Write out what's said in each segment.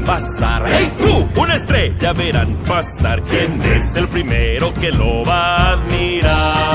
pasar. ¡Hey tú! Una estrella verán pasar. ¿Quién es el primero que lo va a admirar?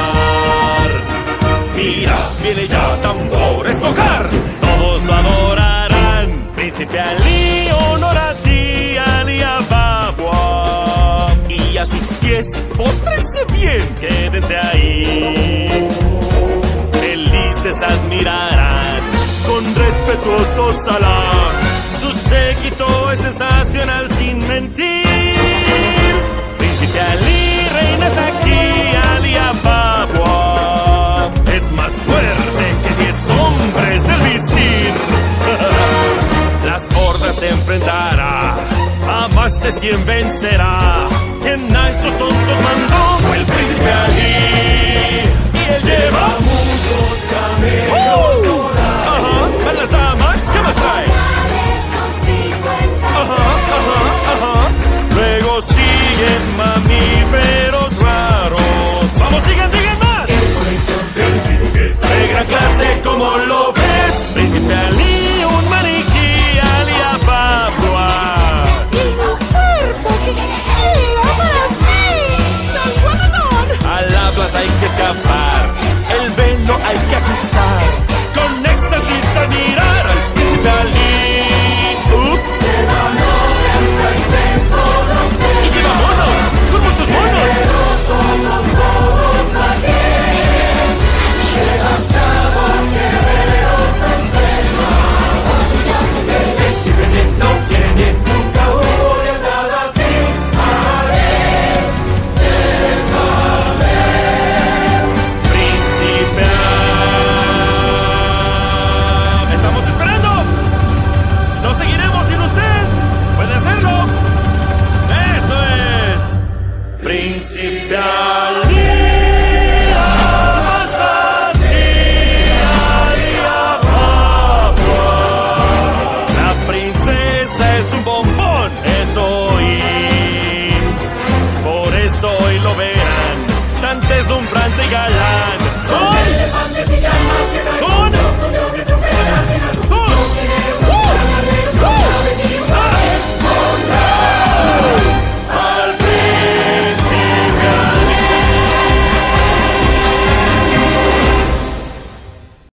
Mira, viene ya, tambores tocar. Todos lo adorarán. Príncipe Ali, honor a ti, Ali Ababa. Y a sus pies, póstrense bien, quédense ahí. Felices admirarán con respetuoso salam. Su séquito es sensacional sin mentir. Príncipe Ali, reinas aquí, Ali Ababa. Es más fuerte que 10 hombres del visir. Las hordas se enfrentará, a más de 100 vencerá. ¿Quién a esos tontos mandó? El príncipe Ali. Y él lleva muchos camellos. Ajá, ¿van las damas? ¿Qué más trae? Ajá. Luego siguen mamíferos raros. Vamos, sigan más. De gran clase, como lo ves. Príncipe Ali, un maniquí, Ali Ababa. A la plaza hay que escapar, el velo hay que ajustar. Con éxtasis admirar al príncipe Ali. Ups. Y lleva monos, son muchos monos. Príncipe Ali, Ali Ababa. La princesa es un bombón, eso y por eso hoy lo verán, tan deslumbrante y galán.